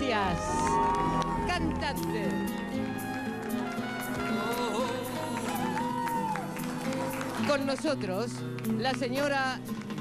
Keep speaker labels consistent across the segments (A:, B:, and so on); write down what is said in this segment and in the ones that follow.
A: Iglesias, cantante. Con nosotros, la señora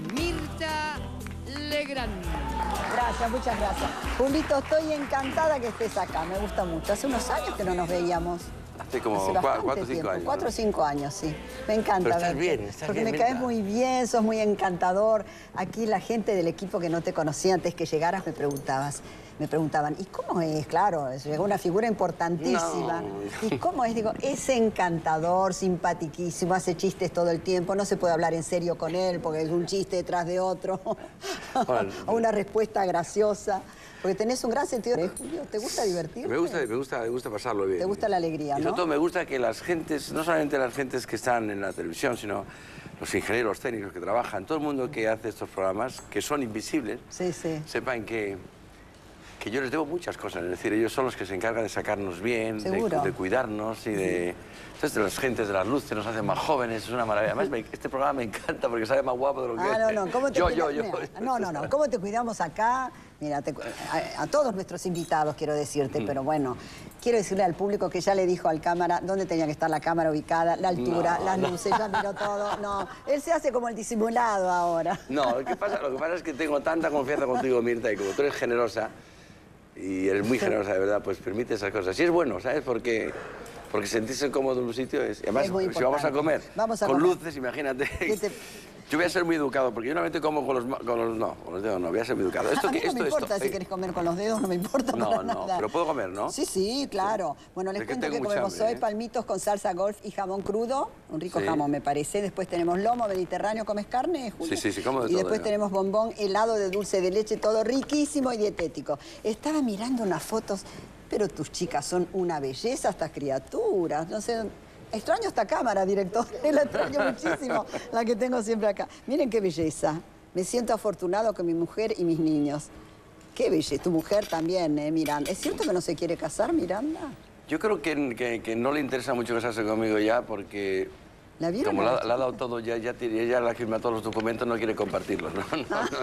A: Mirta Legrand.
B: Gracias, muchas gracias. Julito, estoy encantada que estés acá, me gusta mucho. Hace unos años que no nos veíamos.
C: Hace como 4 o 5 años.
B: 4 o 5 años, sí. Me encanta
C: Pero
B: verte. Porque me
C: Mirta.
B: caes muy bien, sos muy encantador. Aquí la gente del equipo que no te conocía antes que llegaras me preguntaban, ¿y cómo es? Claro, llegó una figura importantísima.
C: No.
B: ¿Y cómo es? Digo, es encantador, simpaticísimo, hace chistes todo el tiempo, no se puede hablar en serio con él porque es un chiste detrás de otro.
C: Bueno,
B: o una respuesta graciosa. Porque tenés un gran sentido de Julio. ¿Te gusta divertirte?
C: Me gusta pasarlo bien.
B: Te gusta la alegría,
C: y
B: ¿no?
C: sobre todo me gusta que las gentes, no solamente las gentes que están en la televisión, sino los ingenieros, los técnicos que trabajan, todo el mundo que hace estos programas, que son invisibles,
B: sí, sí.
C: sepan que yo les debo muchas cosas. Es decir, ellos son los que se encargan de sacarnos bien, de cuidarnos y de... Entonces, las gentes de las luces nos hacen más jóvenes, es una maravilla. Además, este programa me encanta porque sale más guapo de lo que es.
B: No, ¿cómo te
C: yo.
B: No, ¿cómo te cuidamos acá? Mira, a todos nuestros invitados quiero decirte, pero bueno, quiero decirle al público que ya le dijo al cámara dónde tenía que estar la cámara ubicada, la altura, las luces, ya miró todo. No, él se hace como el disimulado ahora.
C: No, lo que pasa es que tengo tanta confianza contigo, Mirta, y como tú eres generosa, y eres muy generosa de verdad, pues permite esas cosas. Y es bueno, ¿sabes? Porque sentirse cómodo en un sitio es... Además, si vamos a comer con luces, imagínate... Yo voy a ser muy educado, porque yo normalmente como con los dedos no, voy a ser muy educado.
B: A mí no me importa si querés comer con los dedos, no me importa para nada.
C: Pero puedo comer, ¿no?
B: Sí, claro. Bueno, les cuento que comemos hoy palmitos con salsa golf y jamón crudo, un rico jamón me parece. Después tenemos lomo mediterráneo, ¿comes carne, Julio?
C: Sí, como de todo.
B: Y después tenemos bombón, helado de dulce de leche, todo riquísimo y dietético. Estaba mirando unas fotos, pero tus chicas son una belleza, estas criaturas, no sé... Extraño esta cámara, director, la extraño muchísimo, la que tengo siempre acá. Miren qué belleza, me siento afortunado con mi mujer y mis niños. Qué belleza, tu mujer también, Miranda. ¿Es cierto que no se quiere casar, Miranda?
C: Yo creo que no le interesa mucho casarse conmigo ya, porque como le ha dado todo, ya le ha firmado todos los documentos, no quiere compartirlos, ¿no?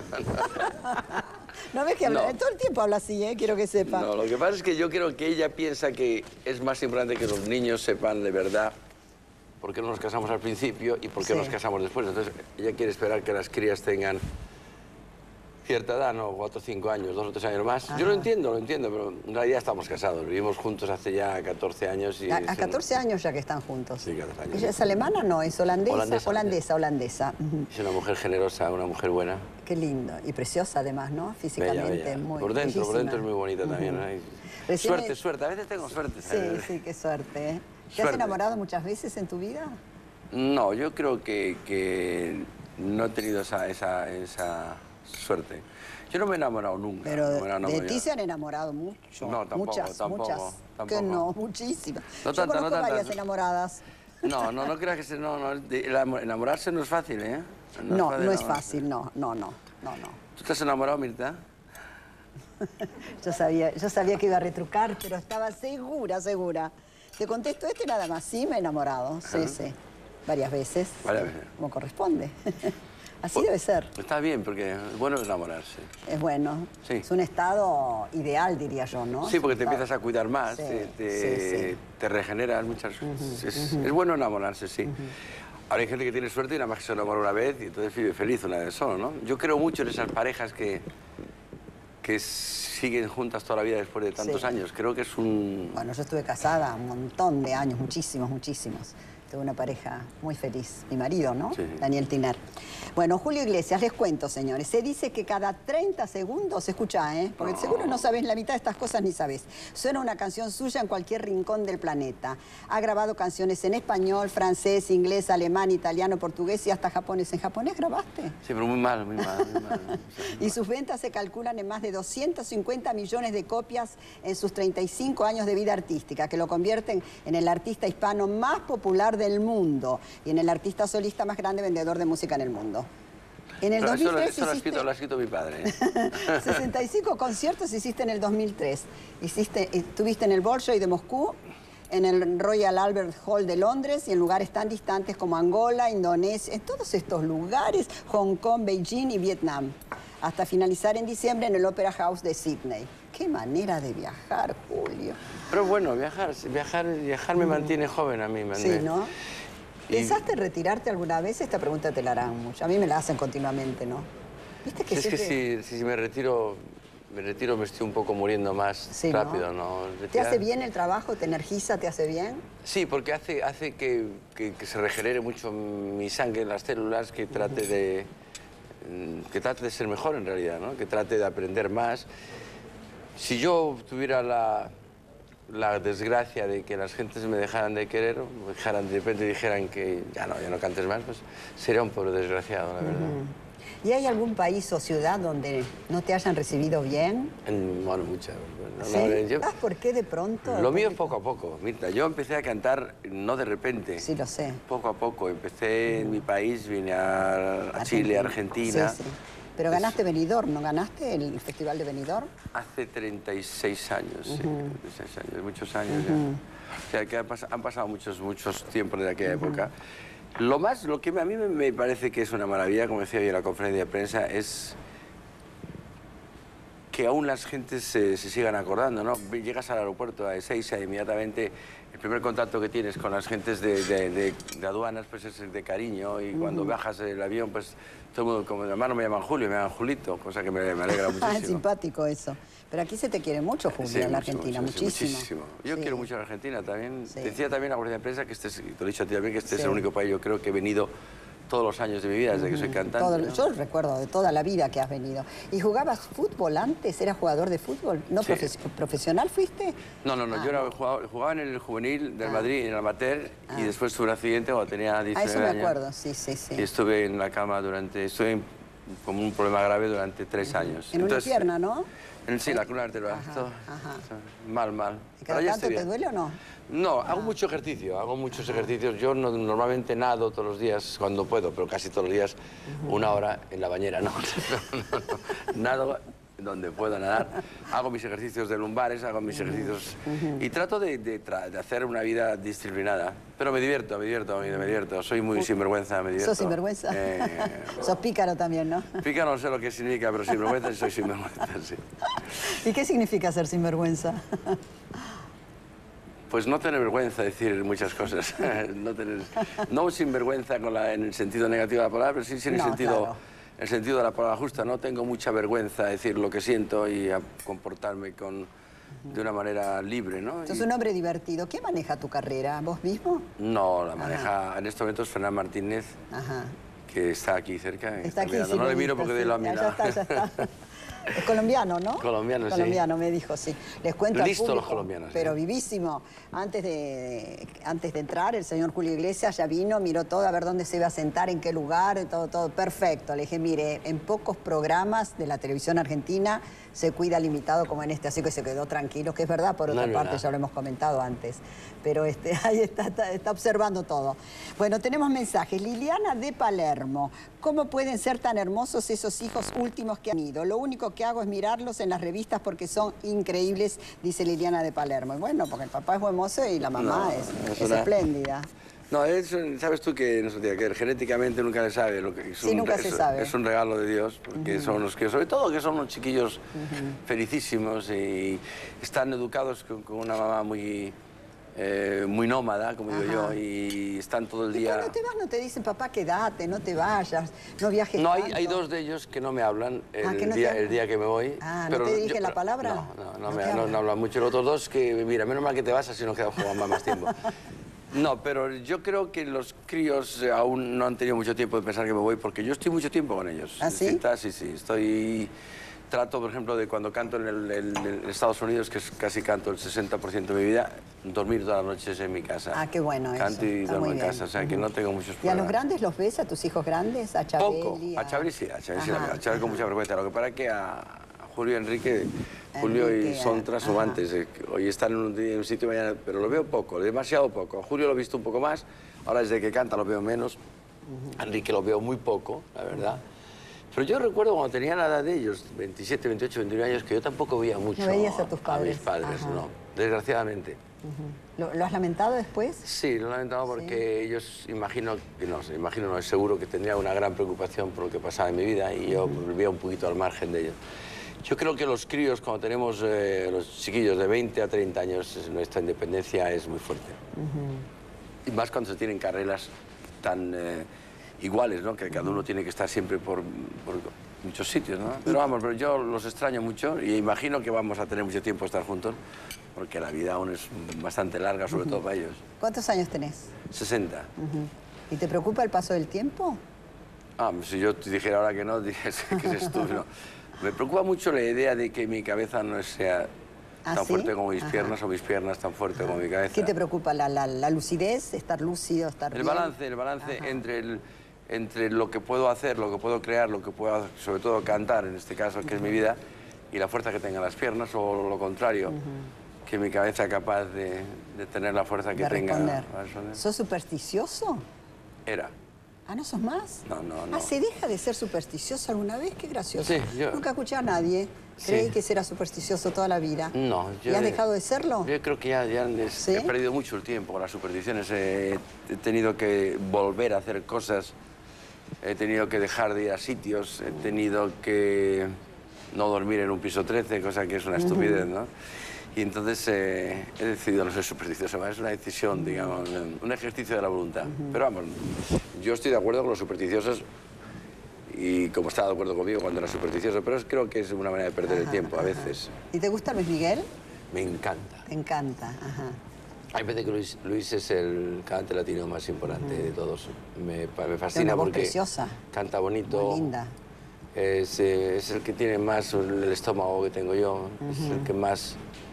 B: ¿No ves que habla? Todo el tiempo habla así, quiero que sepa.
C: No, lo que pasa es que yo creo que ella piensa que es más importante que los niños sepan de verdad por qué no nos casamos al principio y por qué nos casamos después. Entonces, ella quiere esperar que las crías tengan cierta edad, ¿no? 4 o 5 años, 2 o 3 años más. Yo lo entiendo, pero en realidad estamos casados. Vivimos juntos hace ya 14 años. Y
B: a 14 años ya que están juntos.
C: Sí, 14 años.
B: ¿Ella es alemana? No, es holandesa. Holandesa.
C: Es una mujer generosa, una mujer buena.
B: Qué lindo. Y preciosa además, ¿no? Físicamente.
C: Bella.
B: Muy
C: por dentro es muy bonita también, ¿no? Suerte. A veces tengo suerte.
B: Sí, qué suerte. ¿Te has enamorado muchas veces en tu vida?
C: No, yo creo que no he tenido esa suerte. Yo no me he enamorado nunca.
B: Pero de ti se han enamorado mucho.
C: No, tampoco.
B: Muchas. Que no, muchísimas.
C: No
B: Yo conozco varias
C: tanto.
B: enamoradas.
C: No creas que enamorarse no es fácil, ¿eh?
B: No es fácil, no.
C: ¿Tú estás enamorado, Mirta?
B: Yo sabía que iba a retrucar, pero estaba segura. Te contesto esto y nada más. Sí, me he enamorado, sí. Varias veces. Como corresponde. Así debe ser.
C: Está bien, porque es bueno enamorarse.
B: Es bueno.
C: Sí.
B: Es un estado ideal, diría yo, ¿no?
C: Sí, porque te empiezas a cuidar más, te regeneras muchas cosas. Es bueno enamorarse, sí. Ahora hay gente que tiene suerte y nada más que se enamora una vez y entonces vive feliz una vez solo, ¿no? Yo creo mucho en esas parejas que siguen juntas toda la vida después de tantos años. Creo que es un...
B: Bueno, yo estuve casada un montón de años, muchísimos. Tuve una pareja muy feliz, mi marido, ¿no?
C: Sí.
B: Daniel Tiner. Bueno, Julio Iglesias, les cuento, señores. Se dice que cada 30 segundos, escuchá, porque seguro no sabés la mitad de estas cosas ni sabés. Suena una canción suya en cualquier rincón del planeta. Ha grabado canciones en español, francés, inglés, alemán, italiano, portugués y hasta japonés. ¿En japonés grabaste?
C: Sí, pero muy mal.
B: Y sus ventas se calculan en más de 250 millones de copias en sus 35 años de vida artística, que lo convierten en el artista hispano más popular del mundo y en el artista solista más grande vendedor de música en el mundo. En el 2003
C: eso lo ha escrito mi padre.
B: 65 conciertos hiciste en el 2003. Estuviste en el Bolshoi de Moscú, en el Royal Albert Hall de Londres y en lugares tan distantes como Angola, Indonesia, en todos estos lugares, Hong Kong, Beijing y Vietnam, hasta finalizar en diciembre en el Opera House de Sydney. qué manera de viajar, Julio.
C: Pero bueno, viajar me mantiene joven a mí.
B: Sí, ¿no? ¿Pensaste en retirarte alguna vez? Esta pregunta te la harán mucho. A mí me la hacen continuamente, ¿no? ¿Viste que
C: es que si me retiro me estoy un poco muriendo más rápido, ¿no?
B: ¿Te hace bien el trabajo? ¿Te energiza? ¿Te hace bien?
C: Sí, porque hace que se regenere mucho mi sangre en las células, que trate de ser mejor en realidad, ¿no? Que trate de aprender más. Si yo tuviera la desgracia de que las gentes me dejaran de querer, de repente dijeran que ya no cantes más, pues sería un pobre desgraciado, la verdad.
B: ¿Y hay algún país o ciudad donde no te hayan recibido bien?
C: Bueno, muchas.
B: ¿Sí? ¿Sabes por qué de pronto?
C: Lo mío es poco a poco, Mirta. Yo empecé a cantar no de repente.
B: Sí, lo sé.
C: Poco a poco. Empecé en mi país, vine a Chile, Argentina.
B: Sí, sí. Pero ganaste Benidorm, ¿no ganaste el Festival de Benidorm?
C: Hace 36 años, sí. 36 años, muchos años ya. O sea, que han pasado muchos tiempos de aquella época. Lo que a mí me parece que es una maravilla, como decía hoy en la conferencia de prensa, es que aún las gentes se sigan acordando, ¿no? Llegas al aeropuerto a Ezeiza, inmediatamente el primer contacto que tienes con las gentes de aduanas pues es de cariño, y cuando bajas del avión pues todo el mundo, como además no me llaman Julio, me llaman Julito, cosa que me alegra muchísimo.
B: Es simpático eso. Pero aquí se te quiere mucho, Julio,
C: sí,
B: en la Argentina, muchísimo.
C: Yo quiero mucho a la Argentina también.
B: Sí.
C: Decía también a la conferencia de prensa que te lo he dicho a ti también, que este es el único país, yo creo, que he venido todos los años de mi vida, desde que soy cantante. ¿No?
B: Yo recuerdo de toda la vida que has venido. ¿Y jugabas fútbol antes? ¿Eras jugador de fútbol? ¿No profesional fuiste?
C: No, yo jugaba en el juvenil del Madrid, en el amateur, y después tuve un accidente cuando tenía 19 años.
B: Eso me acuerdo, sí.
C: Y estuve en la cama estuve con un problema grave durante 3 años.
B: En una pierna, ¿no?
C: Sí, la columna vertebral. Mal.
B: ¿Y cada tanto te duele o no?
C: No, hago mucho ejercicio, hago muchos ejercicios. Yo normalmente nado todos los días cuando puedo, pero casi todos los días 1 hora en la bañera, no. Nado donde puedo nadar. Hago mis ejercicios de lumbares, hago mis ejercicios y trato de hacer una vida disciplinada. Pero me divierto. Soy muy sinvergüenza, me divierto.
B: ¿Sos sinvergüenza? Sos pícaro también, ¿no?
C: Pícaro no sé lo que significa, pero sinvergüenza soy sinvergüenza, sí.
B: ¿Y qué significa ser sinvergüenza?
C: Pues no tener vergüenza de decir muchas cosas. No sinvergüenza en el sentido negativo de la palabra, pero sí en el sentido de la palabra justa. No tengo mucha vergüenza de decir lo que siento y a comportarme de una manera libre, ¿no?
B: Sos un hombre divertido. ¿Quién maneja tu carrera? ¿Vos mismo?
C: No, la maneja en estos momentos Fernán Martínez, que está aquí cerca.
B: Está aquí, sí,
C: no le miro porque de la mirada.
B: Ya está. Es colombiano, ¿no?
C: Colombiano, sí.
B: Colombiano, me dijo, sí. Les cuento al público,
C: los colombianos.
B: pero vivísimo. Antes de entrar, el señor Julio Iglesias ya vino, miró todo, a ver dónde se iba a sentar, en qué lugar, todo perfecto. Le dije, mire, en pocos programas de la televisión argentina se cuida limitado como en este, así que se quedó tranquilo, que es verdad, por otra parte, ya lo hemos comentado antes. Pero ahí está observando todo. Bueno, tenemos mensajes. Liliana de Palermo. ¿Cómo pueden ser tan hermosos esos hijos últimos que han ido? Lo único que hago es mirarlos en las revistas porque son increíbles, dice Liliana de Palermo. Y bueno, porque el papá es buen mozo y la mamá es espléndida.
C: No, sabes tú que genéticamente nunca se sabe.
B: Nunca se sabe.
C: Es un regalo de Dios, porque son los que, sobre todo, que son unos chiquillos felicísimos y están educados con una mamá muy nómada, como digo yo, y están todo el día...
B: ¿Y cuando te vas no te dicen, papá, quédate, no te vayas, no viajes
C: No,
B: tanto?
C: hay 2 de ellos que no me hablan el día que me voy.
B: ¿No te dirigen la palabra?
C: No hablan mucho. Los otros 2 que, mira, menos mal que te vas, así nos quedamos jugando más tiempo. No, pero yo creo que los críos aún no han tenido mucho tiempo de pensar que me voy, porque yo estoy mucho tiempo con ellos.
B: ¿Ah, sí?
C: Sí. Trato, por ejemplo, de cuando canto en Estados Unidos, que casi canto el 60% de mi vida, dormir todas las noches en mi casa.
B: Ah, qué bueno eso.
C: Canto y duermo en casa, o sea que no tengo muchos problemas.
B: ¿Y a los grandes los ves, a tus hijos grandes? ¿A Chabeli?
C: Poco. A Chabeli sí, a Chabeli con mucha vergüenza. Lo que pasa es que a Julio Enrique y son trashumantes. Hoy están en un sitio, mañana, pero lo veo poco, demasiado poco. A Julio lo he visto un poco más, ahora desde que canta lo veo menos. A Enrique lo veo muy poco, la verdad. Pero yo recuerdo cuando tenía la edad de ellos, 27, 28, 29 años, que yo tampoco veía mucho.
B: ¿No veías a tus padres?
C: A mis padres, no, desgraciadamente.
B: ¿Lo has lamentado después?
C: Sí, lo he lamentado porque ellos, es seguro que tenía una gran preocupación por lo que pasaba en mi vida y yo vivía un poquito al margen de ellos. Yo creo que los críos, cuando tenemos los chiquillos de 20 a 30 años, nuestra independencia es muy fuerte. Y más cuando se tienen carreras tan iguales, ¿no? Que cada uno tiene que estar siempre por muchos sitios, ¿no? Pero vamos, pero yo los extraño mucho y imagino que vamos a tener mucho tiempo estar juntos, porque la vida aún es bastante larga, sobre todo para ellos.
B: ¿Cuántos años tenés?
C: 60.
B: ¿Y te preocupa el paso del tiempo?
C: Ah, si yo te dijera ahora que no, dices que es estúpido. Me preocupa mucho la idea de que mi cabeza no sea tan fuerte como mis piernas o mis piernas tan fuertes como mi cabeza.
B: ¿Qué te preocupa? ¿La lucidez? ¿Estar lúcido? ¿Estar
C: el
B: bien?
C: balance entre lo que puedo hacer, lo que puedo crear, lo que puedo, sobre todo, cantar, en este caso, que es mi vida, y la fuerza que tengan las piernas, o lo contrario, que mi cabeza es capaz de tener la fuerza que tenga.
B: ¿Sos supersticioso?
C: Era.
B: Ah, ¿no sos más?
C: No.
B: Ah, ¿se deja de ser supersticioso alguna vez? Qué gracioso.
C: Sí, yo...
B: Nunca escuché a nadie. Creí que será supersticioso toda la vida.
C: No,
B: ¿Y has dejado de serlo?
C: Yo creo que ya he perdido mucho el tiempo con las supersticiones. He tenido que volver a hacer cosas, he tenido que dejar de ir a sitios, he tenido que no dormir en un piso 13, cosa que es una estupidez, ¿no? Y entonces he decidido no ser supersticioso, es una decisión, digamos, un ejercicio de la voluntad. Pero vamos, yo estoy de acuerdo con los supersticiosos y como estaba de acuerdo conmigo cuando era supersticioso, pero creo que es una manera de perder el tiempo a veces.
B: ¿Y te gusta Luis Miguel?
C: Me encanta.
B: Te encanta, ajá.
C: A mí me parece que Luis es el cantante latino más importante de todos. Me fascina
B: Tiene una voz
C: porque
B: preciosa.
C: Canta bonito.
B: Muy linda.
C: Es el que tiene más el estómago que tengo yo. Es el que más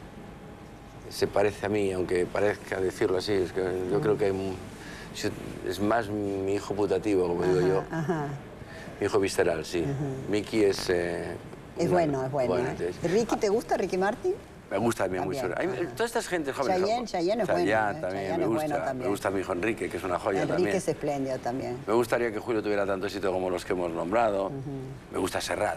C: se parece a mí, aunque parezca decirlo así. Es que yo creo que es más mi hijo putativo, como digo yo. Mi hijo visceral, sí. Mickey es...
B: es bueno. ¿Ricky te gusta, Ricky Martin?
C: Me gusta también mucho. Toda esta gente joven...
B: Chayanne es bueno.
C: También me gusta. Me gusta mi hijo Enrique, que es una joya también.
B: Enrique es espléndido también.
C: Me gustaría que Julio tuviera tanto éxito como los que hemos nombrado. Me gusta Serrat.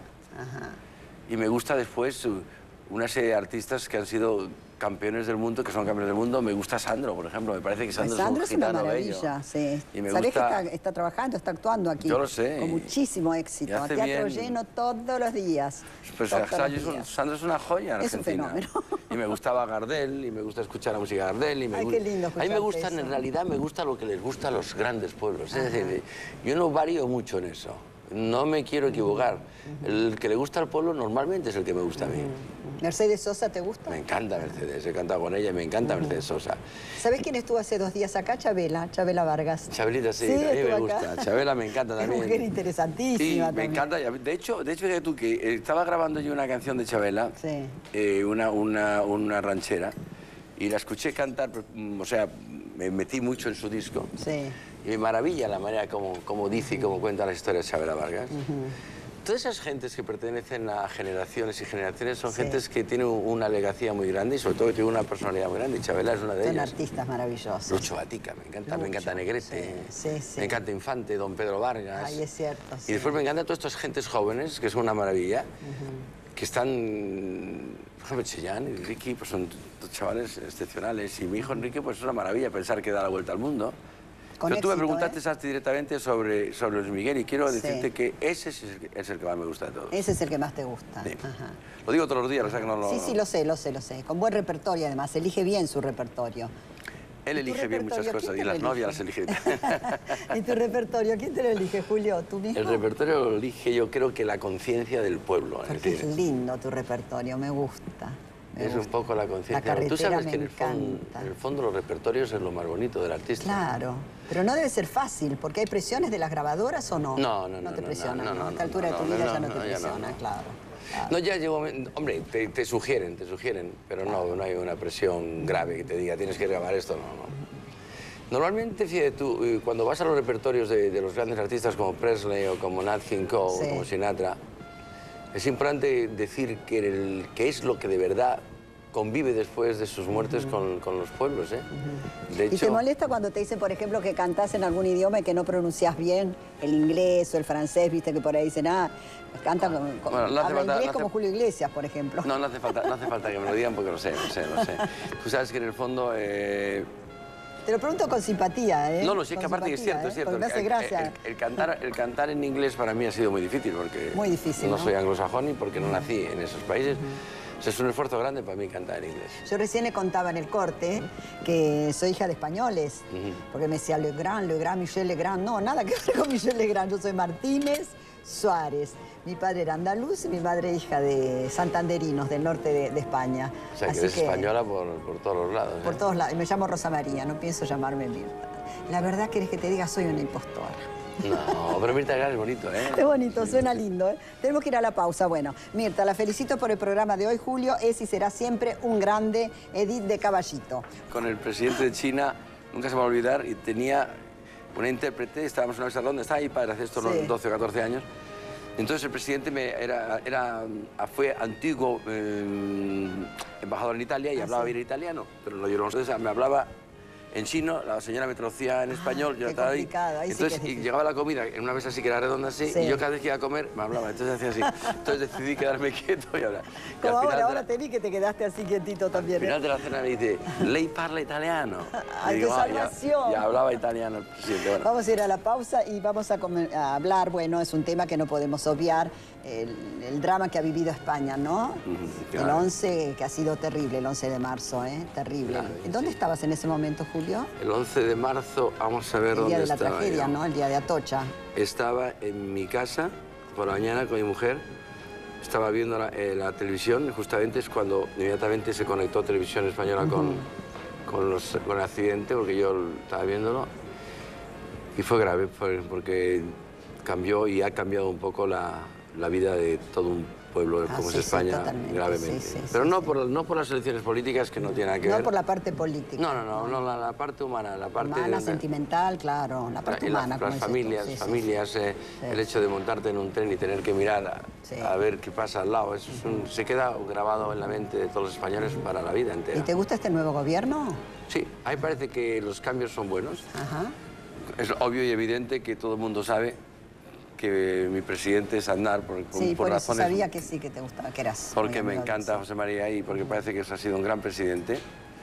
C: Y me gusta después una serie de artistas que han sido campeones del mundo, que son campeones del mundo. Me gusta Sandro, por ejemplo. Me parece que Sandro es un gitano bello.
B: Sí.
C: Y me
B: ¿Sabés
C: gusta...
B: que está trabajando, está actuando aquí?
C: Yo lo sé.
B: Con muchísimo éxito. A teatro lleno todos los días.
C: Pues Sandro es una joya en Argentina.
B: Es un fenómeno.
C: Y me gustaba Gardel, y me gusta escuchar la música de Gardel. Y
B: qué lindo.
C: A mí me gusta, en realidad, me gusta lo que les gusta a los grandes pueblos. Es decir, yo no varío mucho en eso. No me quiero equivocar. El que le gusta al pueblo normalmente es el que me gusta a mí.
B: ¿Mercedes Sosa te gusta?
C: Me encanta Mercedes, he cantado con ella y me encanta Mercedes Sosa.
B: ¿Sabés quién estuvo hace 2 días acá? Chabela Vargas.
C: Chabelita, sí, a mí me gusta. Chabela me encanta también.
B: Es mujer interesantísima.
C: Sí, me encanta. De hecho, fíjate tú que estaba grabando yo una canción de Chabela, una ranchera, y la escuché cantar, o sea, me metí mucho en su disco.
B: Sí.
C: Y me maravilla la manera como dice y como cuenta las historias de Chabela Vargas. Todas esas gentes que pertenecen a generaciones y generaciones son gentes que tienen una legacía muy grande y sobre todo que tienen una personalidad muy grande. Y Chabela es una de ellas.
B: Son artistas maravillosos.
C: Lucho Gatica, me encanta Negrete, me encanta Infante, Don Pedro Vargas.
B: Ay, es cierto.
C: Y después me encantan todas estas gentes jóvenes, que son una maravilla, que están, por ejemplo, Chayanne y Ricky, pues son chavales excepcionales. Y mi hijo Enrique, pues es una maravilla pensar que da la vuelta al mundo. Pero tú me preguntaste directamente sobre Luis Miguel y quiero decirte que ese es el que más me gusta de todos.
B: Ese es el que más te gusta.
C: Sí. Lo digo todos los días, o sea que no lo...
B: Sí, lo sé. Con buen repertorio, además. Elige bien su repertorio.
C: Él elige bien muchas cosas y las novias las eligen.
B: ¿Y tu repertorio? ¿Quién te lo elige, Julio? ¿Tú mismo?
C: El repertorio lo elige, yo creo que la conciencia del pueblo.
B: Porque es lindo tu repertorio, me gusta.
C: Es un poco la conciencia. Tú sabes que en el fondo los repertorios es lo más bonito del artista.
B: Claro, pero no debe ser fácil, porque hay presiones de las grabadoras o no.
C: No
B: te presionan. A esta altura de tu vida ya no te presiona, claro.
C: No, ya llegó... Hombre, te sugieren, pero no hay una presión grave que te diga tienes que grabar esto, no. Normalmente, fíjate tú, cuando vas a los repertorios de los grandes artistas como Presley o como Nat King Cole o como Sinatra, es importante decir que es lo que de verdad convive después de sus muertes con los pueblos, ¿eh? De hecho,
B: ¿y te molesta cuando te dicen, por ejemplo, que cantás en algún idioma y que no pronuncias bien el inglés o el francés, viste que por ahí dicen, canta habla inglés como Julio Iglesias, por ejemplo?
C: No hace falta que me lo digan porque lo sé. Tú sabes que en el fondo
B: Te lo pregunto con simpatía, ¿eh?
C: No, no, sí, es que aparte es cierto, es cierto.
B: Porque me hace gracia.
C: El cantar en inglés para mí ha sido muy difícil, porque
B: muy difícil,
C: no soy anglosajón y porque no nací en esos países. O sea, es un esfuerzo grande para mí cantar en inglés.
B: Yo recién le contaba en el corte que soy hija de españoles, porque me decía Legrand, Michel Legrand. No, nada que ver con Michel Legrand. Yo soy Martínez Suárez. Mi padre era andaluz y mi madre hija de santanderinos del norte de España.
C: O sea, que eres española por todos los lados.
B: Por todos lados. Y me llamo Rosa María, no pienso llamarme Mirta. La verdad, ¿querés que te diga? Soy una impostora.
C: No, pero Mirta Legrand es bonito, ¿eh?
B: Es bonito, suena lindo, ¿eh? Tenemos que ir a la pausa. Bueno, Mirta, la felicito por el programa de hoy. Julio es y será siempre un grande. Edith de Caballito.
C: Con el presidente de China, nunca se me va a olvidar, y tenía una intérprete, estábamos en una mesa donde estaba mi padre hace estos 12 o 14 años. Entonces el presidente fue antiguo embajador en Italia y hablaba bien italiano, pero no, yo no sé, me hablaba en chino, la señora me traducía en español, yo estaba ahí. Entonces, y llegaba la comida en una mesa así que era redonda así, y yo cada vez que iba a comer me hablaba, entonces hacía así. Entonces decidí quedarme quieto y hablar.
B: Como ahora te vi que te quedaste así quietito también.
C: Al final de la cena me dice, lei parla italiano.
B: ¡Ay, qué salvación!
C: Ya hablaba italiano el presidente. Bueno.
B: Vamos a ir a la pausa y vamos a hablar, bueno, es un tema que no podemos obviar, el drama que ha vivido España, ¿no? Claro. El 11, que ha sido terrible, el 11 de marzo, ¿eh? Terrible. Claro, ¿dónde estabas en ese momento, Julio?
C: El 11 de marzo, vamos a ver dónde estaba.
B: El día de la tragedia, ¿no? El día de Atocha.
C: Estaba en mi casa por la mañana con mi mujer. Estaba viendo la televisión, justamente es cuando inmediatamente se conectó Televisión Española con el accidente, porque yo estaba viéndolo. Y fue grave, porque cambió y ha cambiado un poco la vida de todo un pueblo como es España, gravemente. Pero no por las elecciones políticas, que no tiene nada que ver.
B: No por la parte política.
C: No, la parte humana, la parte
B: humana, sentimental, claro, la parte humana.
C: Las familias, el hecho de montarte en un tren y tener que mirar a ver qué pasa al lado, eso se queda grabado en la mente de todos los españoles para la vida entera.
B: ¿Y te gusta este nuevo gobierno?
C: Sí, a mí parece que los cambios son buenos. Es obvio y evidente que todo el mundo sabe que mi presidente es Aznar por razones...
B: Eso sabía que sí, que te gustaba, que eras...
C: Porque me encanta José María y porque parece que ha sido un gran presidente.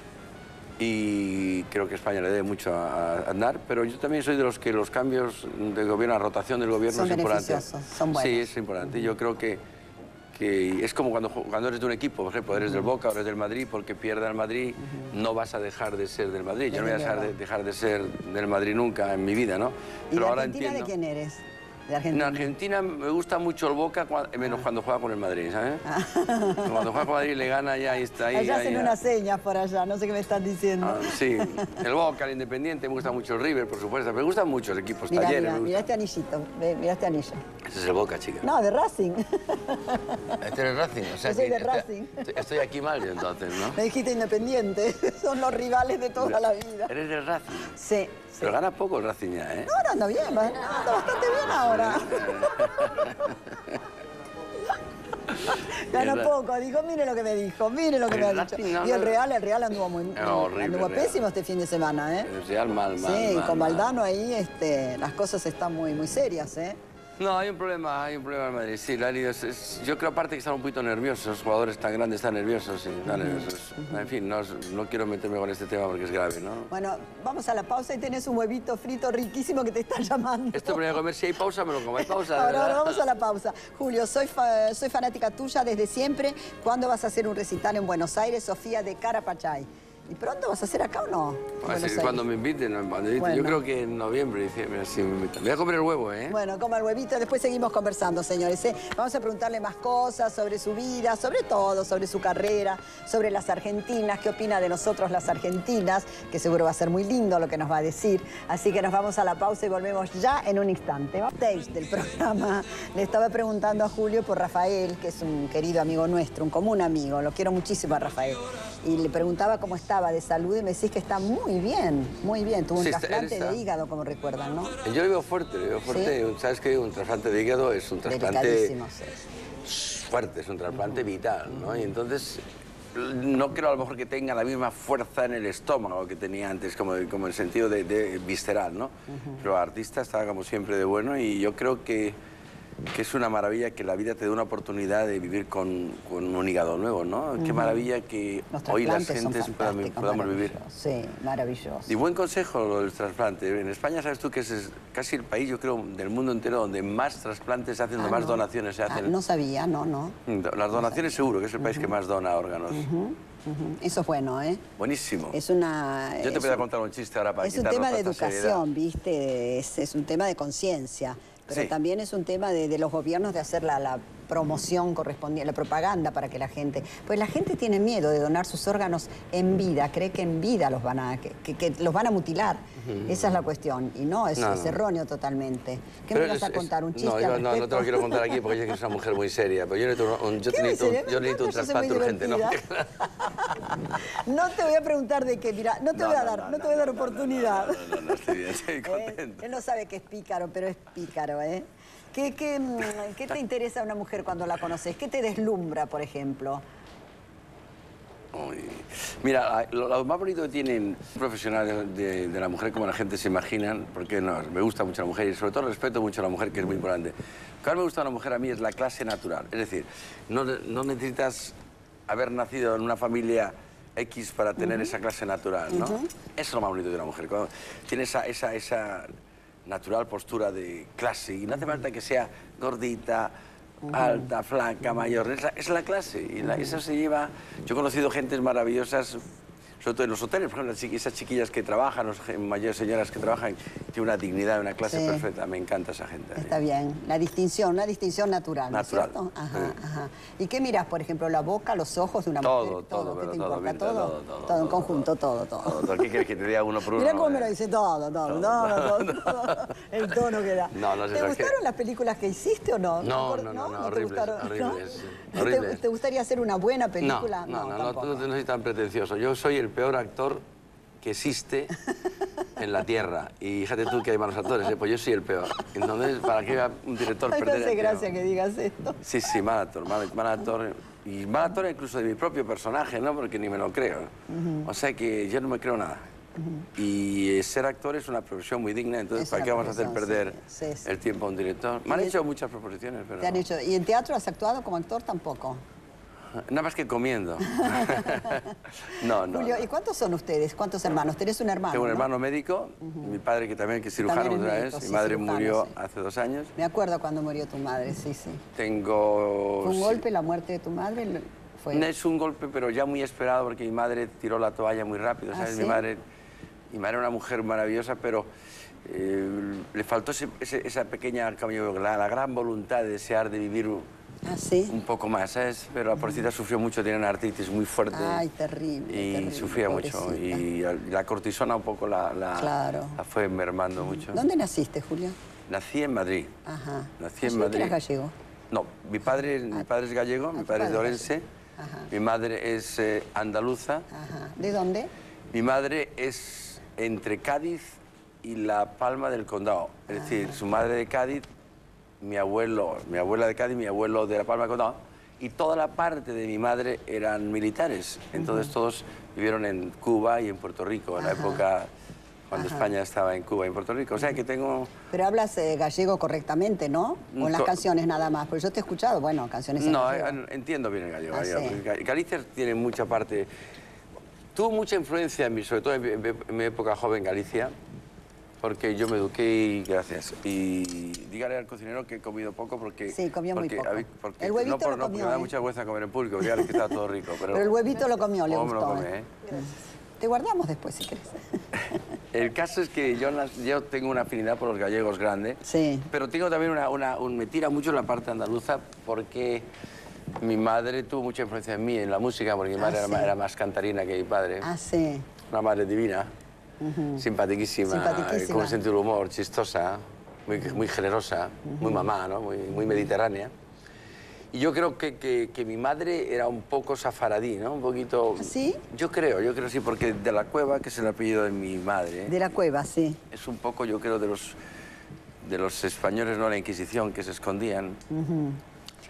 C: Y creo que España le debe mucho a Aznar, pero yo también soy de los que los cambios de gobierno, la rotación del gobierno es importante.
B: Son buenos.
C: Sí, es importante. Yo creo que es como cuando eres de un equipo, por ejemplo, eres del Boca o eres del Madrid, porque pierda el Madrid, no vas a dejar de ser del Madrid. Yo no voy a dejar de ser del Madrid nunca en mi vida, ¿no?
B: ¿Y de Argentina de quién eres? ¿De Argentina?
C: En Argentina me gusta mucho el Boca, menos cuando juega con el Madrid, ¿sabes? Cuando juega con el Madrid le gana, ya está ahí.
B: Allá hacen unas señas por allá, no sé qué me están diciendo.
C: Sí, el Boca, el Independiente, me gusta mucho el River, por supuesto. Me gustan mucho los equipos, Talleres.
B: Mira este anillito, mira este anillo.
C: Ese es el Boca, chica.
B: No, de Racing.
C: Este es el Racing, o sea,
B: yo soy de Racing.
C: Estoy aquí mal yo entonces, ¿no?
B: Me dijiste Independiente, son los rivales de toda la vida.
C: ¿Eres del Racing?
B: Sí.
C: Pero gana poco el Racing ya, ¿eh?
B: No, anda bien, anda bastante bien ahora. Gana poco, dijo, mire lo que me dijo, mire lo que me ha dicho. Y el Real anduvo muy anduvo pésimo este fin de semana, ¿eh?
C: El Real mal.
B: Sí, con Valdano ahí las cosas están muy serias, ¿eh?
C: No, hay un problema en Madrid, sí, yo creo aparte que están un poquito nerviosos, los jugadores tan grandes están nerviosos, sí, están nerviosos. En fin, no quiero meterme con este tema porque es grave, ¿no?
B: Bueno, vamos a la pausa y tenés un huevito frito riquísimo que te están llamando.
C: Esto me voy a comer, si hay pausa me lo como, hay pausa.
B: Ahora vamos a la pausa. Julio, soy fanática tuya desde siempre. ¿Cuándo vas a hacer un recital en Buenos Aires, Sofía de Carapachay? ¿Y pronto vas a hacer acá o no?
C: Cuando me inviten, bueno. Yo creo que en noviembre, diciembre, así me invitan. Voy a comer el huevo, ¿eh?
B: Bueno, coma el huevito, después seguimos conversando, señores, ¿eh? Vamos a preguntarle más cosas sobre su vida, sobre todo, sobre su carrera, sobre las argentinas, qué opina de nosotros las argentinas, que seguro va a ser muy lindo lo que nos va a decir. Así que nos vamos a la pausa y volvemos ya en un instante. Backstage del programa, le estaba preguntando a Julio por Rafael, que es un querido amigo nuestro, un común amigo, lo quiero muchísimo a Rafael. Y le preguntaba cómo estaba de salud y me decís que está muy bien, tuvo un trasplante de hígado, como recuerdan, ¿no?
C: Yo lo veo fuerte, ¿sí? ¿Sabes qué? Un trasplante de hígado es un trasplante fuerte, es un trasplante vital, ¿no? Y entonces no creo a lo mejor que tenga la misma fuerza en el estómago que tenía antes, como en el sentido de visceral, ¿no? Pero el artista estaba como siempre de bueno y yo creo que que es una maravilla que la vida te dé una oportunidad de vivir con un hígado nuevo, ¿no? Qué maravilla que hoy las gentes podamos vivir.
B: Sí, maravilloso.
C: Y buen consejo lo del trasplante. En España, sabes tú que es casi el país, yo creo, del mundo entero donde más trasplantes se hacen, donde más donaciones se hacen.
B: No sabía, no.
C: Las donaciones seguro, que es el país que más dona órganos.
B: Eso es bueno, ¿eh?
C: Buenísimo.
B: Es una...
C: Yo te voy a contar un chiste ahora para quitarnos
B: Es un tema de
C: toda esta
B: educación,
C: seriedad.
B: ¿viste? Es un tema de conciencia. Pero
C: Sí.
B: también es un tema de los gobiernos de hacer la promoción correspondiente, la propaganda para que la gente... Pues la gente tiene miedo de donar sus órganos en vida, cree que en vida los van a, que los van a mutilar. Esa es la cuestión. Y no, es erróneo totalmente. ¿Qué me vas a contar? ¿Un chiste al
C: No, no te lo quiero contar aquí porque ella es una mujer muy seria. Pero yo necesito un trasplante urgente, ¿no?
B: No te voy a preguntar de qué, mira, no te voy a dar oportunidad.
C: No, estoy bien, estoy contento.
B: Él no sabe que es pícaro, pero es pícaro, ¿eh? ¿Qué te interesa a una mujer cuando la conoces? ¿Qué te deslumbra, por ejemplo?
C: Uy. Mira, lo más bonito que tienen profesionales de la mujer como la gente se imaginan, porque no, me gusta mucho la mujer y sobre todo respeto mucho a la mujer, que es muy importante. Lo que más me gusta de la mujer a mí es la clase natural. Es decir, no necesitas haber nacido en una familia X para tener esa clase natural, ¿no? Eso es lo más bonito de una mujer, cuando tiene esa natural postura de clase y no hace falta que sea gordita, alta, flaca, mayor, es la clase y eso se lleva... Yo he conocido gentes maravillosas, sobre todo en los hoteles, por ejemplo, esas chiquillas que trabajan, las mayores señoras que trabajan, tienen una dignidad, una clase perfecta, me encanta esa gente.
B: Está bien, una distinción natural, ¿no es
C: Natural.
B: cierto? Ajá. ¿Y qué miras, por ejemplo, la boca, los ojos de una mujer?
C: Todo,
B: ¿Qué te
C: todo,
B: importa?
C: Mirta,
B: Todo en conjunto, todo.
C: ¿Qué quieres que te diga uno por uno?
B: Mirá cómo me lo dice todo. El tono que da.
C: No sé,
B: ¿Te gustaron las películas que hiciste o no?
C: No,
B: ¿Te gustaron?
C: horribles.
B: ¿Te gustaría hacer una buena película?
C: No soy tan pretencioso. Yo soy el peor actor que existe en la Tierra. Y fíjate tú que hay malos actores, ¿eh? Pues yo soy el peor. Entonces, ¿para qué va un director
B: Ay,
C: perder
B: me hace
C: el
B: gracia
C: tiempo?
B: que digas esto.
C: Sí, mal actor. Y mal actor incluso de mi propio personaje, ¿no? Porque ni me lo creo. O sea que yo no me creo nada. Y ser actor es una profesión muy digna, entonces ¿para qué vamos a hacer perder el tiempo a un director? Me han hecho muchas proposiciones, pero
B: ¿Te han hecho? ¿Y en teatro has actuado como actor tampoco?
C: nada más que comiendo. No.
B: Julio, ¿y cuántos son ustedes? ¿Cuántos hermanos? ¿Tenés un hermano?
C: Tengo un
B: ¿no?
C: hermano médico, mi padre que también es cirujano
B: También es
C: otra
B: médico,
C: vez,
B: sí,
C: mi madre
B: cirujano,
C: murió
B: sí.
C: hace 2 años.
B: Me acuerdo cuando murió tu madre, sí.
C: Tengo...
B: ¿Fue un
C: sí.
B: golpe la muerte de tu madre? Fue...
C: No es un golpe, pero ya muy esperado porque mi madre tiró la toalla muy rápido, ¿sabes?
B: ¿sí?
C: Mi madre era una mujer maravillosa, pero le faltó esa pequeña, la gran voluntad de desear de vivir un poco más, ¿sabes? Pero la pobrecita sufrió mucho, tiene una artritis muy fuerte.
B: Ay, terrible.
C: Y sufría
B: pobrecita.
C: mucho. Y la cortisona un poco la fue mermando mucho.
B: ¿Dónde naciste, Julio?
C: Nací en Madrid.
B: Ajá.
C: Nací en
B: ¿No
C: Madrid.
B: eras gallego?
C: No, mi padre es gallego, mi padre es de Orense, mi madre es andaluza.
B: Ajá. ¿De dónde?
C: Mi madre es entre Cádiz y La Palma del Condado. Es decir, su madre de Cádiz, mi abuela de Cádiz, mi abuelo de La Palma del Condado. Y toda la parte de mi madre eran militares. Entonces todos vivieron en Cuba y en Puerto Rico, en la época cuando España estaba en Cuba y en Puerto Rico. O sea que tengo...
B: Pero hablas gallego correctamente, ¿no? O en las canciones nada más. Porque yo te he escuchado, bueno, canciones en
C: No,
B: gallego.
C: entiendo bien el gallego.
B: Sí.
C: Galicia tiene mucha parte... Tuvo mucha influencia en mí, sobre todo en mi época joven Galicia, porque yo me eduqué y gracias. Y dígale al cocinero que he comido poco porque...
B: Sí, comió muy poco.
C: Porque,
B: El huevito
C: no,
B: lo
C: porque
B: comió,
C: me da mucha vergüenza comer en público, dígale que está todo rico.
B: Pero el huevito lo comió, le gustó.
C: Me lo comí, ¿eh?
B: Te guardamos después, si querés.
C: El caso es que yo tengo una afinidad por los gallegos grande, pero tengo también me tira mucho la parte andaluza porque mi madre tuvo mucha influencia en mí, en la música, porque mi madre era más cantarina que mi padre.
B: Ah, sí.
C: Una madre divina, simpaticísima, con un sentido del humor, chistosa, muy generosa, muy mamá, ¿no? Muy mediterránea. Y yo creo que mi madre era un poco safaradí, ¿no? Un poquito...
B: ¿Sí?
C: Yo creo sí, porque de la Cueva, que es el apellido de mi madre...
B: De la Cueva, sí.
C: Es un poco, yo creo, de los españoles, ¿no? La Inquisición, que se escondían.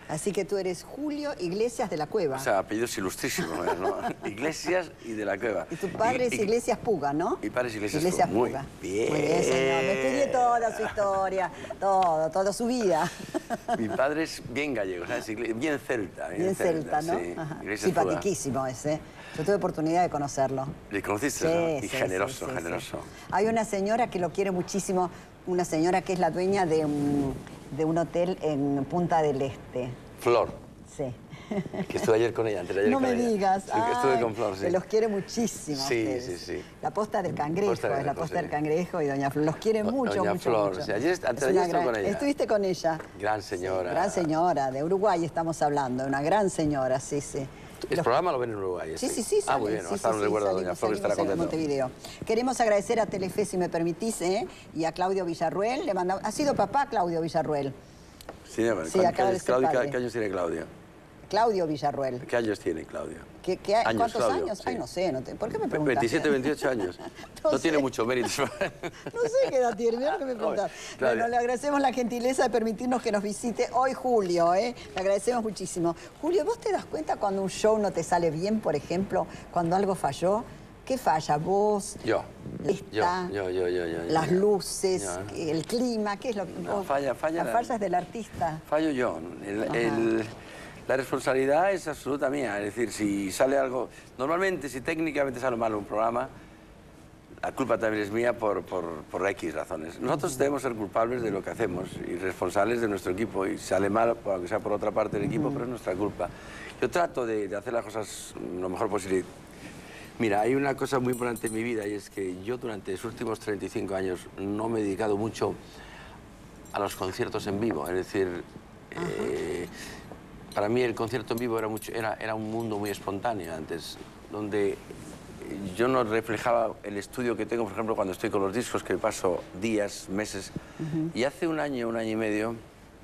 B: Así que tú eres Julio Iglesias de la Cueva.
C: O sea, apellidos ilustrísimos, ¿no? Iglesias y de la Cueva.
B: Y tu padre es Iglesias Puga, ¿no?
C: Mi padre es Iglesias
B: Puga.
C: Muy bien.
B: Muy bien, señor. Me estudié toda su historia, toda su vida.
C: Mi padre es bien gallego, ¿sabes? Bien celta.
B: Bien celta, ¿no?
C: Sí.
B: Simpatiquísimo ese. Yo tuve oportunidad de conocerlo.
C: ¿Le conociste?
B: Sí,
C: ¿No? Y
B: sí,
C: generoso,
B: sí.
C: generoso.
B: Hay una señora que lo quiere muchísimo, una señora que es la dueña de un hotel en Punta del Este.
C: Flor.
B: Sí.
C: Que estuve ayer con ella, antes de ayer
B: no
C: con
B: me
C: ella.
B: digas.
C: Sí, que estuve con Flor, sí.
B: Que los quiere muchísimo.
C: Sí, sí, sí.
B: La Posta del Cangrejo, es la Posta del Cangrejo y Doña Flor. Los quiere mucho,
C: Doña
B: mucho,
C: Flor,
B: mucho.
C: sí, antes de ayer estuve con ella.
B: Estuviste con ella.
C: Gran señora.
B: Sí, gran señora, de Uruguay estamos hablando, una gran señora, sí.
C: ¿El programa lo ven en Uruguay?
B: Sí.
C: Ah, muy bien, hasta no recuerdo a Doña Flor, estará contento.
B: Montevideo. Queremos agradecer a Telefe, si me permitís, y a Claudio Villarruel. ¿Ha sido papá Claudio Villarruel?
C: Sí,
B: acaba de ser padre.
C: ¿Qué años tiene Claudio?
B: Claudio Villarruel.
C: ¿Qué años tiene Claudio?
B: ¿Cuántos
C: Claudio?
B: años?
C: Sí.
B: Ay, no sé, ¿por qué me preguntas?
C: 27, 28 años. No tiene mucho mérito.
B: No sé qué edad tiene, mira lo que me preguntas. Bueno, le agradecemos la gentileza de permitirnos que nos visite hoy Julio, ¿eh? Le agradecemos muchísimo. Julio, ¿vos te das cuenta cuando un show no te sale bien, por ejemplo, cuando algo falló? ¿Qué falla? ¿Vos?
C: Yo.
B: Las luces, el clima, ¿qué es lo que...?
C: No, falla.
B: La falla es del artista.
C: Fallo yo. La responsabilidad es absoluta mía. Es decir, si sale algo... Normalmente, si técnicamente sale mal un programa, la culpa también es mía por X razones. Nosotros debemos ser culpables de lo que hacemos y responsables de nuestro equipo. Y si sale mal, aunque sea por otra parte del equipo, pero es nuestra culpa. Yo trato de hacer las cosas lo mejor posible. Mira, hay una cosa muy importante en mi vida y es que yo durante los últimos 35 años no me he dedicado mucho a los conciertos en vivo. Es decir, para mí el concierto en vivo era un mundo muy espontáneo antes, donde yo no reflejaba el estudio que tengo, por ejemplo, cuando estoy con los discos, que paso días, meses. Y hace un año y medio,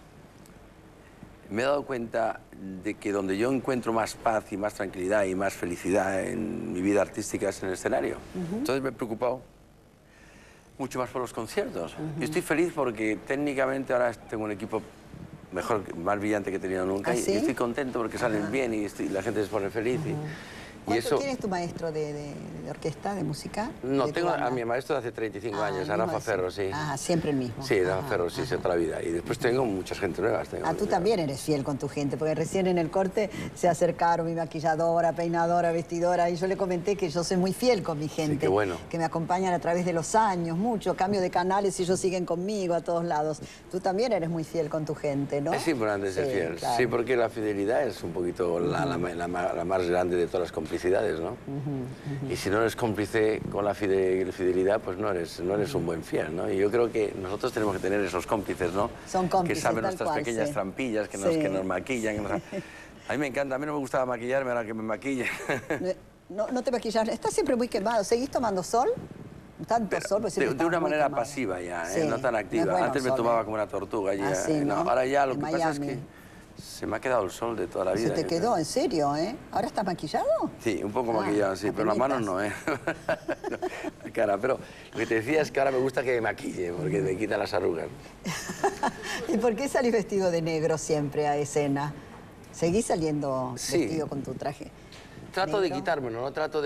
C: me he dado cuenta de que donde yo encuentro más paz y más tranquilidad y más felicidad en mi vida artística es en el escenario. Entonces me he preocupado mucho más por los conciertos. Y estoy feliz porque técnicamente ahora tengo un equipo mejor, más brillante que he tenido nunca.
B: ¿Sí?
C: Y estoy contento porque salen bien y la gente se pone feliz.
B: ¿Quién es tu maestro de orquesta, de música?
C: No, tengo a mi maestro de hace 35 años, a Rafa Ferro, sí.
B: Siempre el mismo.
C: Sí, Rafa Ferro, sí, toda la vida. Y después tengo mucha gente nueva.
B: Tú también eres fiel con tu gente, porque recién en el corte se acercaron mi maquilladora, peinadora, vestidora, y yo le comenté que yo soy muy fiel con mi gente.
C: Sí, qué bueno.
B: Que me acompañan a través de los años, mucho, cambio de canales y ellos siguen conmigo a todos lados. Tú también eres muy fiel con tu gente, ¿no?
C: Es importante ser fiel,
B: claro.
C: Sí, porque la fidelidad es un poquito la más grande de todas las complicidades, ¿no? Y si no eres cómplice con la fidelidad, pues no eres un buen fiel, ¿no? Y yo creo que nosotros tenemos que tener esos cómplices, ¿no?
B: Son cómplices,
C: que saben nuestras pequeñas trampillas, que nos maquillan. A mí me encanta, a mí no me gustaba maquillarme, ahora que me maquillen.
B: No te maquillas, estás siempre muy quemado. ¿Seguís tomando sol? Tanto sol, pues
C: de una manera pasiva ya, no tan activa.
B: No bueno
C: antes me tomaba como una tortuga.
B: ¿no?
C: Ahora ya lo que pasa es que se me ha quedado el sol de toda la vida.
B: Se te quedó, en serio, ¿eh? ¿Ahora estás maquillado?
C: Sí, un poco maquillado, sí, pero las manos no, ¿eh? La cara, pero lo que te decía es que ahora me gusta que me maquille, porque me quita las arrugas.
B: ¿Y por qué salís vestido de negro siempre a escena? ¿Seguís saliendo vestido con tu traje?
C: Trato de quitármelo, no trato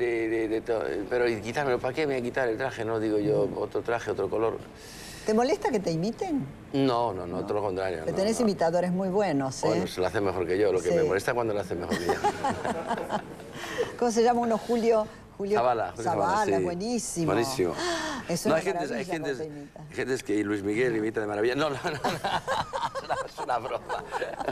C: pero quitármelo, ¿para qué me voy a quitar el traje? No, digo yo, otro traje, otro color.
B: ¿Te molesta que te imiten?
C: No, todo lo contrario.
B: Pero tenés imitadores muy buenos, ¿eh?
C: Bueno, se lo hace mejor que yo, lo que me molesta es cuando lo hace mejor que yo.
B: ¿Cómo se llama uno? Julio
C: Zavala,
B: sí. Buenísimo.
C: Buenísimo.
B: Es una hay gente
C: que Luis Miguel imita de maravilla. No, es una broma.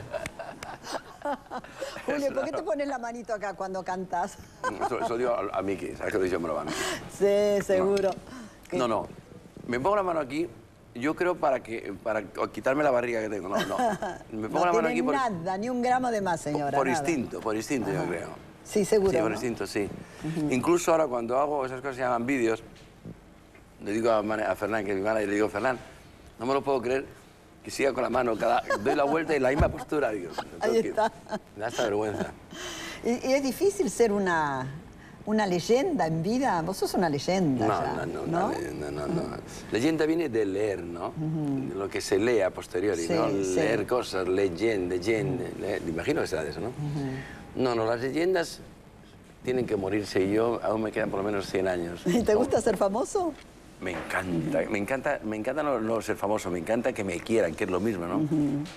B: Julio, ¿por qué te pones la manito acá cuando cantas?
C: Eso digo a Miki, ¿sabes que lo digo en broma?
B: Sí, seguro.
C: No. Me pongo la mano aquí, yo creo para quitarme la barriga que tengo. No. Me pongo la mano aquí
B: nada, ni un gramo de más, señora.
C: Por instinto, yo creo.
B: Sí, seguro.
C: Sí, por instinto, sí. Incluso ahora cuando hago esas cosas que se llaman vídeos, le digo a Fernán, que es mi manager, le digo, Fernán, no me lo puedo creer que siga con la mano, doy la vuelta y la misma postura, digo.
B: Ahí está.
C: Me da esta vergüenza.
B: Y es difícil ser una una leyenda en vida. Vos sos una leyenda ya, ¿no?
C: No. Leyenda viene de leer, ¿no? Lo que se lee a posteriori,
B: Sí,
C: ¿no?
B: sí.
C: Leer cosas, leyenda. Imagino que será de eso, ¿no? No, las leyendas tienen que morirse y yo aún me quedan por lo menos 100 años.
B: ¿Y te gusta ser famoso?
C: Me encanta no ser famoso, me encanta que me quieran, que es lo mismo, ¿no?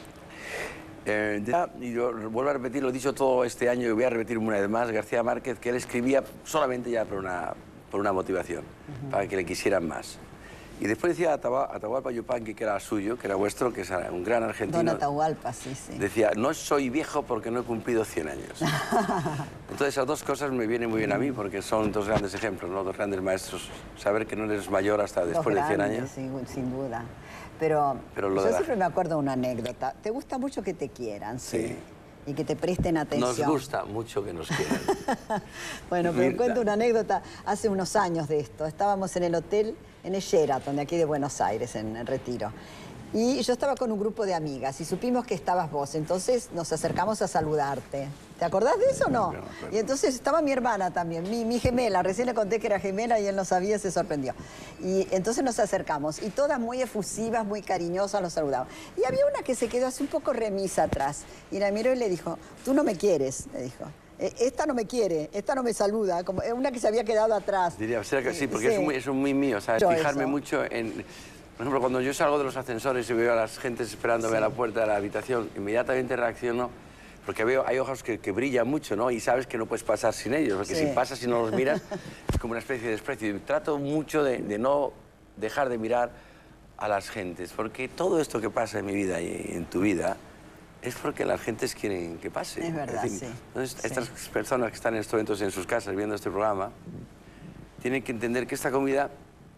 C: Y yo vuelvo a repetir, lo he dicho todo este año y voy a repetir una vez más, García Márquez, que él escribía solamente ya por una motivación, para que le quisieran más. Y después decía Atahualpa Yupanqui, que era suyo, que era vuestro, que es un gran argentino.
B: Don Atahualpa, sí.
C: Decía, no soy viejo porque no he cumplido 100 años. Entonces esas dos cosas me vienen muy bien a mí, porque son dos grandes ejemplos, ¿no? Dos grandes maestros. Saber que no eres mayor hasta después de 100 años.
B: Sin duda. Pero yo siempre me acuerdo de una anécdota. ¿Te gusta mucho que te quieran? Sí. Y que te presten atención.
C: Nos gusta mucho que nos quieran.
B: Bueno, pero cuento una anécdota hace unos años de esto. Estábamos en el hotel, en el Sheraton, de aquí de Buenos Aires, en Retiro. Y yo estaba con un grupo de amigas y supimos que estabas vos. Entonces nos acercamos a saludarte. ¿Te acordás de eso o no? Y entonces estaba mi hermana también, mi gemela. Recién le conté que era gemela y él no sabía, se sorprendió. Y entonces nos acercamos y todas muy efusivas, muy cariñosas nos saludaban. Y había una que se quedó así un poco remisa atrás. Y la miró y le dijo, tú no me quieres, le dijo. Esta no me quiere, esta no me saluda, como una que se había quedado atrás.
C: Diría, será que sí, porque sí. Eso es muy mío, ¿sabes? Fijarme mucho en... Por ejemplo, cuando yo salgo de los ascensores y veo a las gentes esperándome a la puerta de la habitación, inmediatamente reacciono, porque hay ojos que brillan mucho, ¿no? Y sabes que no puedes pasar sin ellos, porque si pasas y no los miras, es como una especie de desprecio. Y trato mucho de no dejar de mirar a las gentes, porque todo esto que pasa en mi vida y en tu vida es porque las gentes quieren que pase.
B: Es verdad,
C: sí. Entonces, estas personas que están en estos momentos en sus casas viendo este programa, tienen que entender que esta comida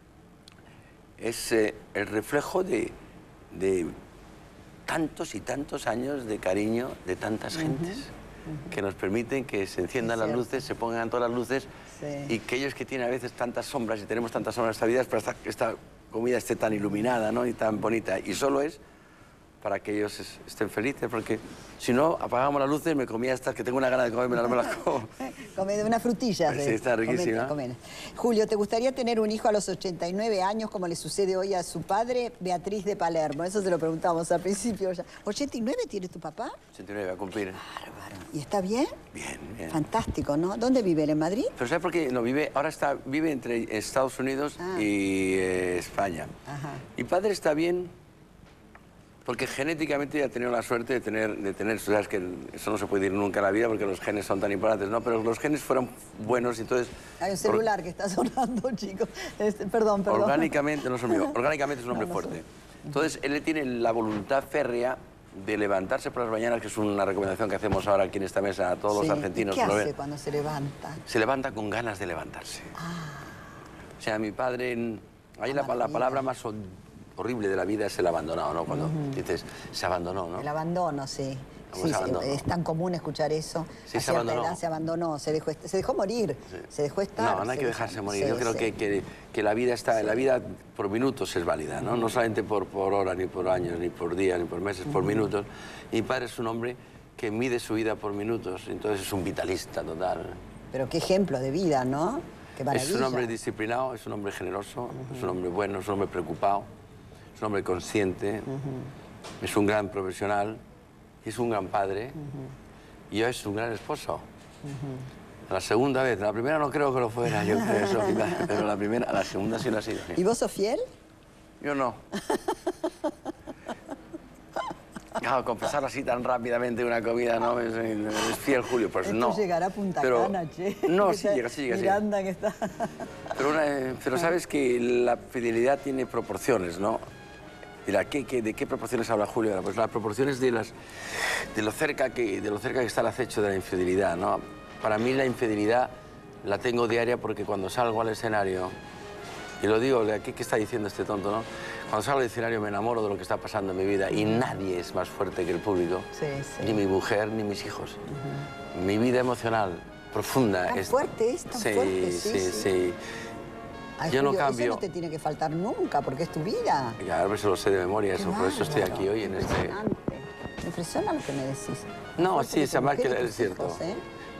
C: es el reflejo de tantos y tantos años de cariño de tantas gentes que nos permiten que se enciendan las luces, se pongan todas las luces y que ellos que tienen a veces tantas sombras y tenemos tantas sombras en esta vida es para que esta comida esté tan iluminada, ¿no? Y tan bonita. Y solo es para que ellos estén felices, porque si no, apagamos las luces, me comía estas que tengo una gana de comerme, no me las como.
B: Come de unas frutillas.
C: Sí, está riquísima.
B: Julio, ¿te gustaría tener un hijo a los 89 años, como le sucede hoy a su padre, Beatriz de Palermo? Eso se lo preguntamos al principio ya. ¿89 tiene tu papá?
C: 89, va a cumplir.
B: Bárbaro. ¿Y está bien?
C: Bien.
B: Fantástico, ¿no? ¿Dónde vive? ¿En Madrid?
C: Pero ¿sabes por qué? No, vive entre Estados Unidos y España. Mi padre está bien porque genéticamente ya ha tenido la suerte de tener, sabes que eso no se puede ir nunca en la vida porque los genes son tan importantes, ¿no? Pero los genes fueron buenos, entonces...
B: Hay un celular que está sonando, chicos. Perdón.
C: Orgánicamente, no es mío, orgánicamente es un hombre fuerte. Entonces, él tiene la voluntad férrea de levantarse por las mañanas, que es una recomendación que hacemos ahora aquí en esta mesa a todos los argentinos.
B: ¿Qué hace cuando se levanta?
C: Se levanta con ganas de levantarse. O sea, mi padre... Hay la palabra más horrible de la vida es el abandonado, ¿no? Cuando dices, se abandonó, ¿no?
B: El abandono, sí. Es tan común escuchar eso.
C: Sí, se abandonó.
B: Se abandonó, se dejó morir, se dejó estar.
C: No hay que dejarse morir. Yo creo que la vida la vida por minutos es válida, ¿no? No solamente por horas, ni por años, ni por días, ni por meses, por minutos. Y mi padre es un hombre que mide su vida por minutos, entonces es un vitalista total.
B: Pero qué ejemplo de vida, ¿no? Qué maravilla.
C: Es un hombre disciplinado, es un hombre generoso, es un hombre bueno, es un hombre preocupado. Es un hombre consciente, es un gran profesional, es un gran padre y hoy es un gran esposo. La segunda vez, la primera no creo que lo fuera, yo creo eso, pero la segunda sí lo ha sido. Sí.
B: ¿Y vos sos fiel?
C: Yo no. Claro, confesar así tan rápidamente una comida, ¿no? Es fiel, Julio, pues
B: Esto
C: no.
B: llegará a Punta Cana, che.
C: No, sí llega.
B: Miranda que está...
C: Pero sabes que la fidelidad tiene proporciones, ¿no? ¿De qué proporciones habla Julio? Pues las proporciones de lo cerca que está el acecho de la infidelidad, ¿no? Para mí la infidelidad la tengo diaria porque cuando salgo al escenario, y lo digo, ¿qué está diciendo este tonto, no? Cuando salgo al escenario me enamoro de lo que está pasando en mi vida y nadie es más fuerte que el público, ni mi mujer, ni mis hijos. Mi vida emocional profunda
B: ¿Tan fuerte es? ¿Tan fuerte?
C: Sí.
B: Ay,
C: yo
B: Julio,
C: no cambio.
B: Eso no te tiene que faltar nunca, porque es tu vida.
C: Claro, eso lo sé de memoria, por eso estoy aquí hoy en este...
B: Me impresiona lo que me decís.
C: No, sí, es más que es cierto.
B: Hijos, ¿eh?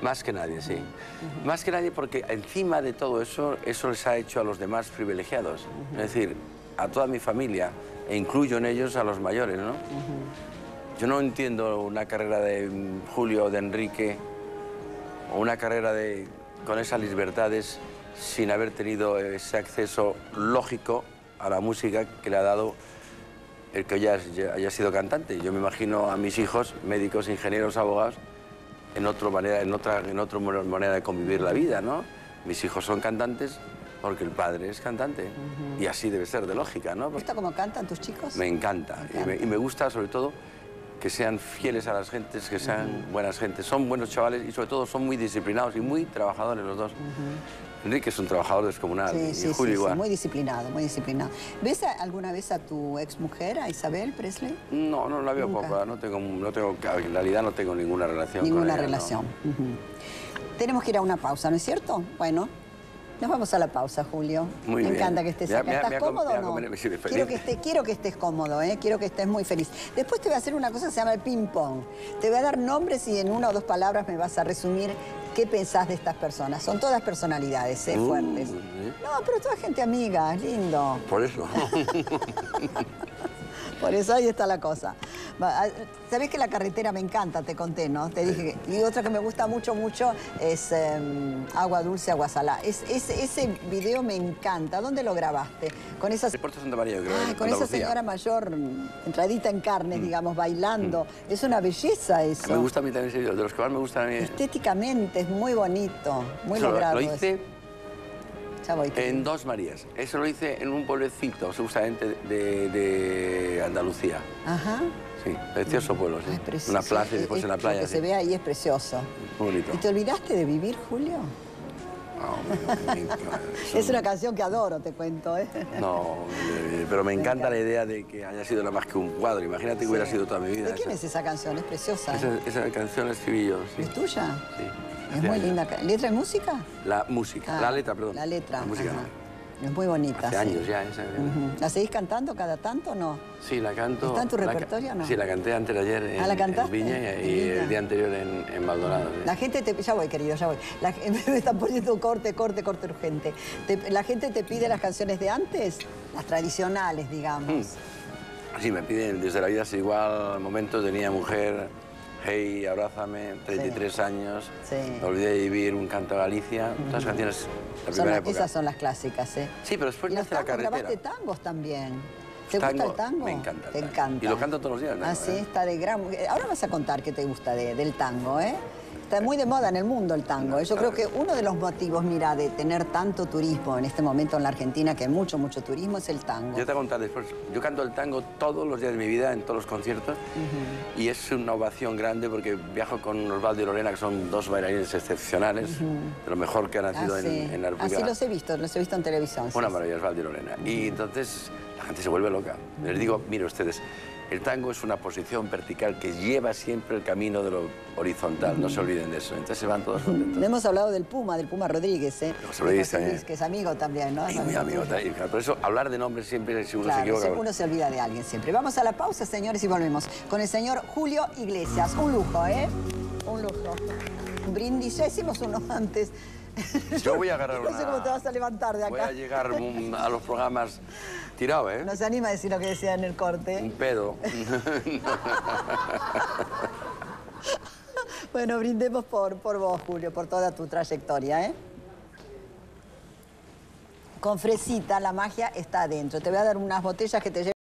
C: Más que nadie, sí. Más que nadie porque encima de todo eso, eso les ha hecho a los demás privilegiados. Es decir, a toda mi familia, e incluyo en ellos a los mayores, ¿no? Yo no entiendo una carrera de Julio o de Enrique, o una carrera con esas libertades sin haber tenido ese acceso lógico a la música que le ha dado el que haya sido cantante. Yo me imagino a mis hijos, médicos, ingenieros, abogados, en otra manera de convivir la vida, ¿no? Mis hijos son cantantes porque el padre es cantante. Y así debe ser de lógica, ¿no?
B: ¿Te gusta cómo cantan tus chicos?
C: Me encanta. Y me gusta, sobre todo, que sean fieles a las gentes, que sean buenas gentes. Son buenos chavales y, sobre todo, son muy disciplinados y muy trabajadores los dos. Enrique es un trabajador descomunal y Julio igual.
B: Sí, muy disciplinado, muy disciplinado. ¿Ves alguna vez a tu exmujer, a Isabel Presley?
C: No, no la veo poco. No tengo, en realidad no tengo ninguna relación con ella.
B: Ninguna relación. No. Tenemos que ir a una pausa, ¿no es cierto? Bueno, nos vamos a la pausa, Julio.
C: Muy bien.
B: Me encanta que estés acá. ¿Estás cómodo o no? Quiero que estés cómodo, ¿eh? Quiero que estés muy feliz. Después te voy a hacer una cosa que se llama el ping-pong. Te voy a dar nombres y en una o dos palabras me vas a resumir qué pensás de estas personas. Son todas personalidades, fuertes. No, pero toda gente amiga, es lindo.
C: Por eso.
B: Por eso ahí está la cosa. Sabés que la carretera me encanta, te conté, ¿no? Te dije que... Y otra que me gusta mucho, mucho es Agua Dulce, Agua Salada. Ese video me encanta. ¿Dónde lo grabaste? Con esa...
C: El Puerto Santa María, yo creo.
B: Con esa señora mayor, entradita en carnes, digamos, bailando. Es una belleza eso.
C: Me gusta a mí también ese video, de los que más me gustan a mí.
B: Estéticamente es muy bonito, muy logrado.
C: Lo hice...
B: Ya voy,
C: en Dos Marías. Eso lo hice en un pueblecito, justamente de Andalucía.
B: Ajá.
C: Sí, precioso pueblo, sí.
B: Precioso.
C: Una plaza y después en la playa.
B: Lo que se ve ahí es precioso.
C: Muy bonito.
B: ¿Y te olvidaste de vivir, Julio?
C: No,
B: es una canción que adoro, te cuento, ¿eh?
C: No, pero me encanta la idea de que haya sido nada más que un cuadro. Imagínate que hubiera sido toda mi vida.
B: ¿De quién es esa canción? Es preciosa.
C: Esa canción la escribí yo, sí.
B: ¿Es tuya?
C: Sí.
B: Es muy linda. ¿Letra y música?
C: La música, la letra, perdón.
B: La letra.
C: La música
B: no. Es muy bonita.
C: Hace años ya esa.
B: ¿La seguís cantando cada tanto o no?
C: Sí, la canto.
B: ¿Está en tu repertorio o no?
C: Sí, la canté antes de ayer en Viña y el día anterior en Maldonado. ¿Sí?
B: La gente te... Ya voy, querido, ya voy. Me están poniendo corte urgente. ¿La gente te pide las canciones de antes? Las tradicionales, digamos.
C: Sí, me piden desde La vida es igual, momentos de niña mujer, Hey, abrázame, 33 años, me olvidé de vivir, un canto a Galicia, todas las canciones de la primera época.
B: Esas son las clásicas, ¿eh?
C: Sí, pero después nace la carretera.
B: Grabaste tangos también. ¿Te gusta el tango?
C: Me encanta.
B: Te encanta.
C: Y lo canto todos los días.
B: Ah, sí, está de gran... Ahora vas a contar qué te gusta del tango, ¿eh? Está muy de moda en el mundo el tango. Yo creo que uno de los motivos, mira, de tener tanto turismo en este momento en la Argentina, que hay mucho turismo, es el tango.
C: Yo te voy a contar después. Yo canto el tango todos los días de mi vida, en todos los conciertos, y es una ovación grande porque viajo con Osvaldo y Lorena, que son dos bailarines excepcionales, de lo mejor que han nacido en la República.
B: Así los he visto en televisión.
C: Una maravilla, Osvaldo y Lorena. Y entonces la gente se vuelve loca. Les digo, mire ustedes, el tango es una posición vertical que lleva siempre el camino de lo horizontal, no se olviden de eso. Entonces se van todos contentos.
B: Hemos hablado del Puma Rodríguez, ¿eh?
C: José Luis también.
B: Que es amigo también, ¿no?
C: Y muy amigo también. Por eso hablar de nombres siempre, si uno se equivoca.
B: Uno se olvida de alguien siempre. Vamos a la pausa, señores, y volvemos con el señor Julio Iglesias. Un lujo, ¿eh? Un lujo. Un brindis, ya hicimos uno antes.
C: Yo voy a agarrar una...
B: No sé cómo te vas a levantar de acá.
C: Voy a llegar a los programas tirado, ¿eh?
B: No se anima a decir lo que decía en el corte.
C: Un pedo.
B: Bueno, brindemos por vos, Julio, por toda tu trayectoria, ¿eh? Con fresita, la magia está adentro. Te voy a dar unas botellas que te lleven